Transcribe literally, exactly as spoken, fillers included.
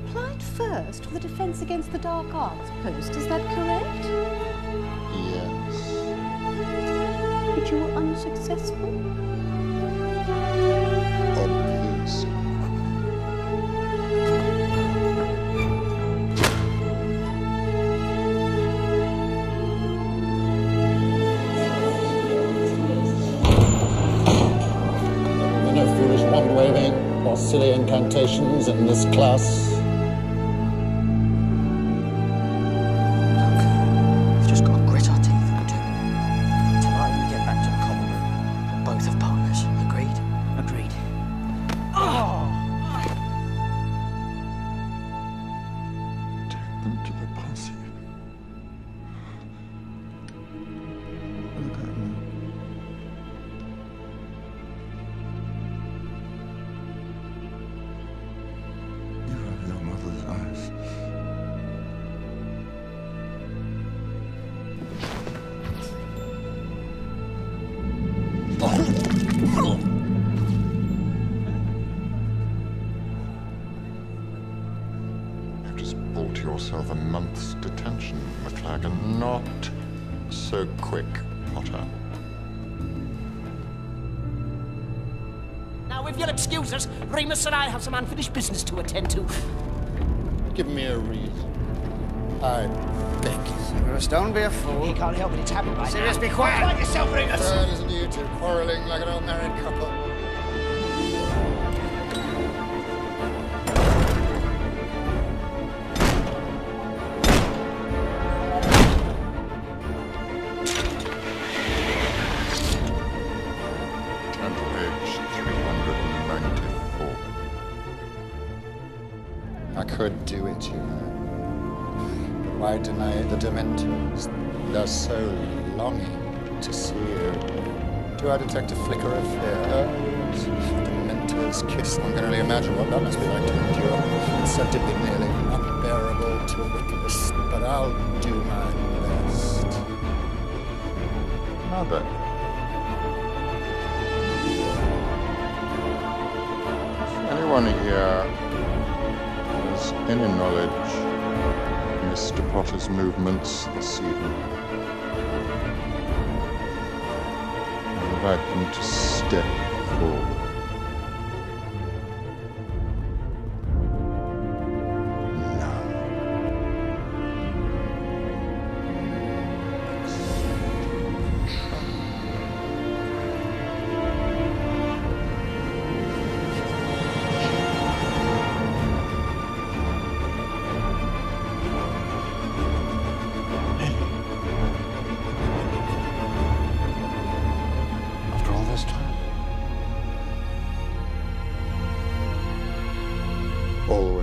applied first for the Defence Against the Dark Arts post, is that correct? Yes. But you were unsuccessful? Obviously. No foolish wand-waving or silly incantations in this class. We've just got to grit our teeth and do it. Tonight we get back to the common room. Both of partners. Agreed? Agreed. Oh! Take them to the posse. Look at me. You have your mother's eyes. You've just bought yourself a month's detention, McLagan. Not so quick, Potter. Now, if you'll excuse us, Remus and I have some unfinished business to attend to. Give me a reason. I beg you. Severus, don't be a fool. He can't help it, it's happened right Severus, now. be quiet. Quiet yourself, Remus! Uh, listen to you two quarrelling like an old married couple. Gentle age three hundred ninety-four. I could do it, you know. But why deny the Dementors? They're so longing to see you. Do I detect a flicker of fear? Oh, yes. Dementors kiss. One can only imagine what that must be like to endure. It's said to be nearly unbearable to witness, but I'll do my best. Mother. If anyone here has any knowledge of Mister Potter's movements this evening, I invite them to step forward. Now. After all this time. Always.